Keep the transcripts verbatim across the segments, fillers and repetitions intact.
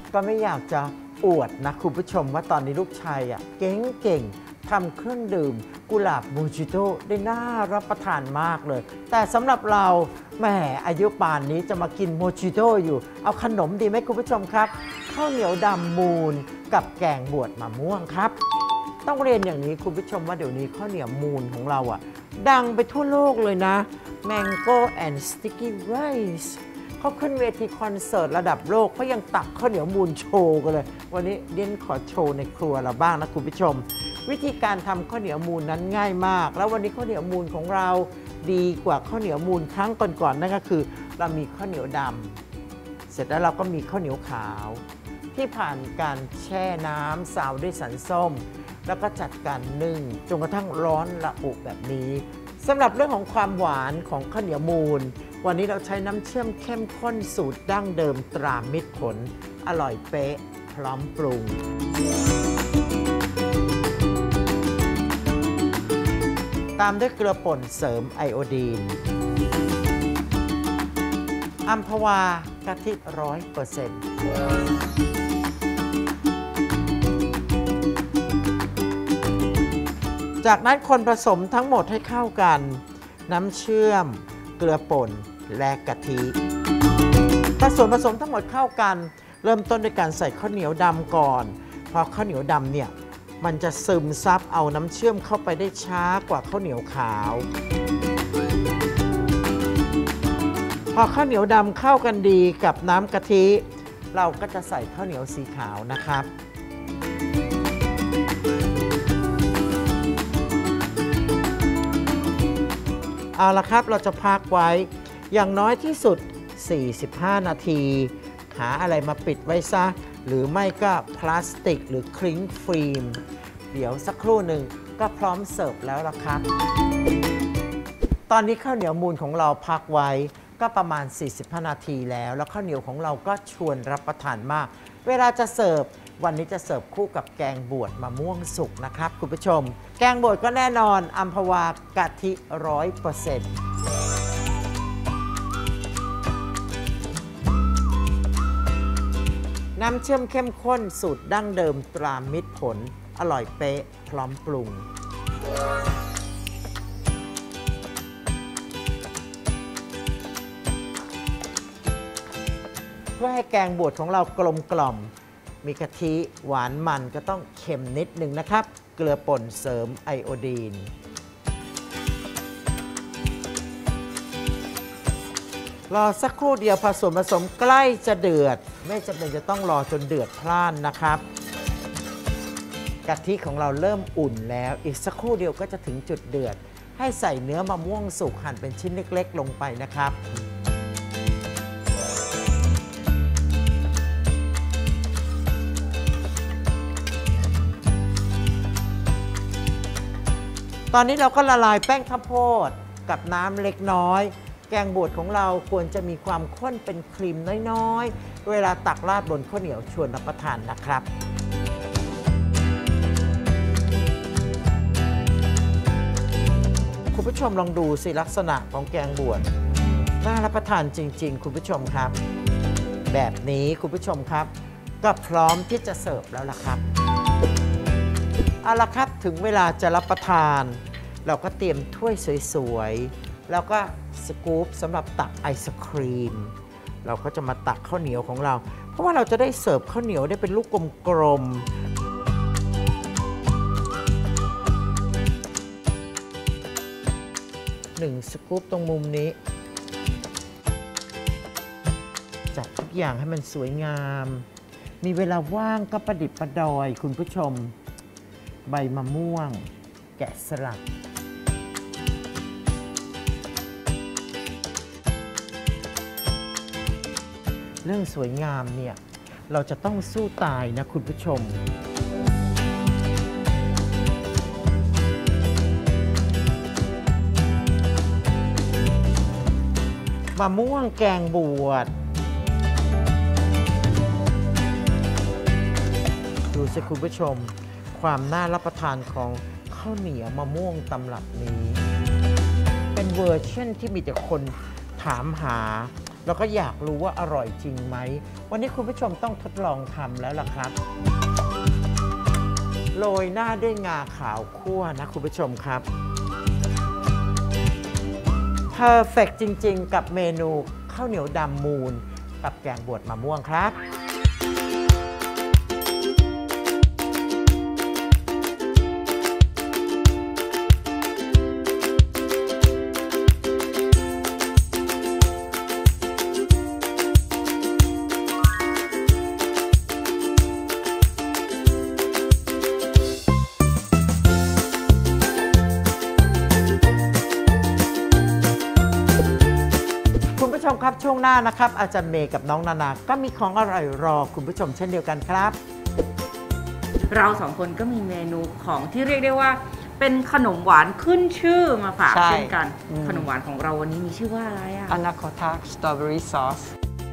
ก็ไม่อยากจะอวดนะคุณผู้ชมว่าตอนนี้ลูกชายอ่ะเก่งๆทำเครื่องดื่มกุหลาบโมจิโต้ได้น่ารับประทานมากเลยแต่สำหรับเราแหมอายุป่านนี้จะมากินโมจิโต้อยู่เอาขนมดีไหมคุณผู้ชมครับข้าวเหนียวดำมูนกับแกงบวชมะม่วงครับต้องเรียนอย่างนี้คุณผู้ชมว่าเดี๋ยวนี้ข้าวเหนียวมูนของเราอ่ะดังไปทั่วโลกเลยนะ Mango and Sticky Rice เขาขึ้นเวทีคอนเสิร์ตระดับโลกเขายังตักข้าวเหนียวมูนโชว์กันเลยวันนี้เดียนขอโชว์ในครัวเราบ้างนะคุณผู้ชมวิธีการทำข้าวเหนียวมูนนั้นง่ายมากแล้ววันนี้ข้าวเหนียวมูนของเราดีกว่าข้าวเหนียวมูนครั้งก่อนๆนั่นก็คือเรามีข้าวเหนียวดำเสร็จแล้วเราก็มีข้าวเหนียวขาวที่ผ่านการแช่น้ำซาวด้วยสันส้มแล้วก็จัดการนึ่งจนกระทั่งร้อนระอุแบบนี้สำหรับเรื่องของความหวานของข้าวเหนียวมูนวันนี้เราใช้น้ำเชื่อมเข้มข้นสูตรดั้งเดิมตรามิตรผลอร่อยเป๊ะพร้อมปรุงตามด้วยเกลือป่นเสริมไอโอดีนอัมพวากะทิร้อยเปอร์เซ็นต์จากนั้นคนผสมทั้งหมดให้เข้ากันน้ำเชื่อมเกลือป่นและกะทิถ้าส่วนผสมทั้งหมดเข้ากันเริ่มต้นด้วยการใส่ข้าวเหนียวดำก่อนเพราะข้าวเหนียวดำเนี่ยมันจะซึมซับเอาน้ำเชื่อมเข้าไปได้ช้ากว่าข้าวเหนียวขาวพอข้าวเหนียวดำเข้ากันดีกับน้ำกะทิเราก็จะใส่ข้าวเหนียวสีขาวนะครับเอาละครับเราจะพักไว้อย่างน้อยที่สุดสี่สิบห้านาทีหาอะไรมาปิดไว้ซะหรือไม่ก็พลาสติกหรือคลิ้งฟิล์มเดี๋ยวสักครู่หนึ่งก็พร้อมเสิร์ฟแล้วล่ะครับตอนนี้ข้าวเหนียวมูนของเราพักไว้ก็ประมาณสี่สิบห้านาทีแล้วแล้วข้าวเหนียวของเราก็ชวนรับประทานมากเวลาจะเสิร์ฟวันนี้จะเสิร์ฟคู่กับแกงบวชมะม่วงสุกนะครับคุณผู้ชมแกงบวชก็แน่นอนอัมพวากะทิร้อยเปอร์เซ็นต์น้ำเชื่อมเข้มข้นสูตรดั้งเดิมตรามิตรผลอร่อยเป๊ะพร้อมปรุงเพื่อให้แกงบวชของเรากลมกล่อมมีกะทิหวานมันก็ต้องเค็มนิดนึงนะครับเกลือป่นเสริมไอโอดีนรอสักครู่เดียวผสมผสมใกล้จะเดือดไม่จำเป็นจะต้องรอจนเดือดพล่านนะครับกะทิของเราเริ่มอุ่นแล้วอีกสักครู่เดียวก็จะถึงจุดเดือดให้ใส่เนื้อมะม่วงสุกหั่นเป็นชิ้นเล็กๆลงไปนะครับตอนนี้เราก็ละลายแป้งข้าวโพดกับน้ำเล็กน้อยแกงบวชของเราควรจะมีความข้นเป็นครีมน้อยๆเวลาตักราดบนข้าวเหนียวชวนรับประทานนะครับคุณผู้ชมลองดูสิลักษณะของแกงบวชน่ารับประทานจริงๆคุณผู้ชมครับแบบนี้คุณผู้ชมครับก็พร้อมที่จะเสิร์ฟแล้วล่ะครับเอาละครับถึงเวลาจะรับประทานเราก็เตรียมถ้วยสวยๆแล้วก็สกู๊ปสำหรับตักไอศครีมเราก็จะมาตักข้าวเหนียวของเราเพราะว่าเราจะได้เสิร์ฟข้าวเหนียวได้เป็นลูกกลมๆหนึ่งสกู๊ปตรงมุมนี้จัดทุกอย่างให้มันสวยงามมีเวลาว่างก็ประดิษฐ์ประดอยคุณผู้ชมใบมะม่วงแกะสลักเรื่องสวยงามเนี่ยเราจะต้องสู้ตายนะคุณผู้ชมมะม่วงแกงบวชดูสิคุณผู้ชมความน่ารับประทานของข้าวเหนียวมะม่วงตำรับนี้เป็นเวอร์ชันที่มีแต่คนถามหาแล้วก็อยากรู้ว่าอร่อยจริงไหมวันนี้คุณผู้ชมต้องทดลองทำแล้วล่ะครับโรยหน้าด้วยงาขาวคั่วนะคุณผู้ชมครับเพอร์เฟกต์จริงๆกับเมนูข้าวเหนียวดำมูนกับแกงบวชมะม่วงครับคุณผู้ชมครับช่วงหน้านะครับอาจารย์เมย์กับน้องนานาก็มีของอร่อยรอคุณผู้ชมเช่นเดียวกันครับเราสองคนก็มีเมนูของที่เรียกได้ว่าเป็นขนมหวานขึ้นชื่อมาฝากเช่นกันขนมหวานของเราวันนี้มีชื่อว่าอะไรอะ Panna Cotta Strawberry Sauce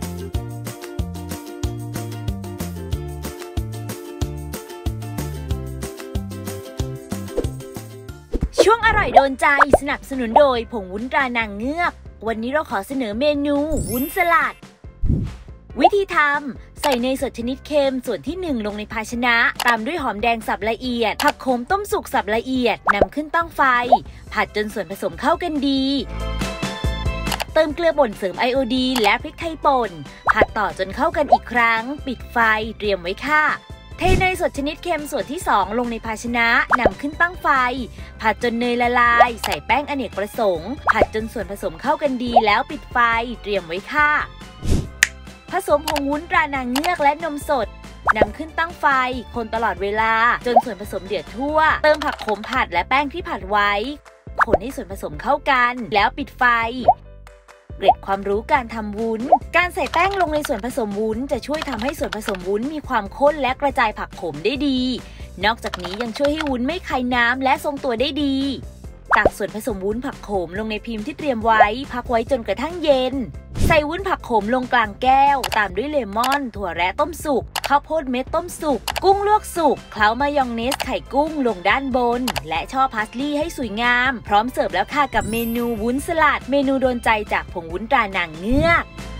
ช่วงอร่อยโดนใจสนับสนุนโดยผงวุ้นตรานางเงือกวันนี้เราขอเสนอเมนูวุ้นสลัดวิธีทำใส่เนยสดชนิดเค็มส่วนที่หนึ่งลงในภาชนะตามด้วยหอมแดงสับละเอียดผักโขมต้มสุกสับละเอียดนำขึ้นตั้งไฟผัดจนส่วนผสมเข้ากันดีเติมเกลือป่นเสริมไอโอดีนและพริกไทยป่นผัดต่อจนเข้ากันอีกครั้งปิดไฟเตรียมไว้ค่ะเทเนยสดชนิดเค็มส่วนที่สองลงในภาชนะนำขึ้นตั้งไฟผัดจนเนยละลายใส่แป้งอเนกประสงค์ผัดจนส่วนผสมเข้ากันดีแล้วปิดไฟเตรียมไว้ค่ะผสมผงวุ้นตรานางเงือกและนมสดนำขึ้นตั้งไฟคนตลอดเวลาจนส่วนผสมเดือดทั่วเติมผักโขมผัดและแป้งที่ผัดไว้คนให้ส่วนผสมเข้ากันแล้วปิดไฟเกร็ดความรู้การทำวุ้นการใส่แป้งลงในส่วนผสมวุ้นจะช่วยทำให้ส่วนผสมวุ้นมีความข้นและกระจายผักโขมได้ดีนอกจากนี้ยังช่วยให้วุ้นไม่คายน้ำและทรงตัวได้ดีตักส่วนผสมวุ้นผักโขมลงในพิมพ์ที่เตรียมไว้พักไว้จนกระทั่งเย็นใส่วุ้นผักโขมลงกลางแก้วตามด้วยเลมอนถั่วแระต้มสุกข้าวโพดเม็ดต้มสุกกุ้งลวกสุกเคล้ามายองเนสไข่กุ้งลงด้านบนและช่อพาสลีย์ให้สวยงามพร้อมเสิร์ฟแล้วค่ะกับเมนูวุ้นสลัดเมนูโดนใจจากผงวุ้นตรานางเงือก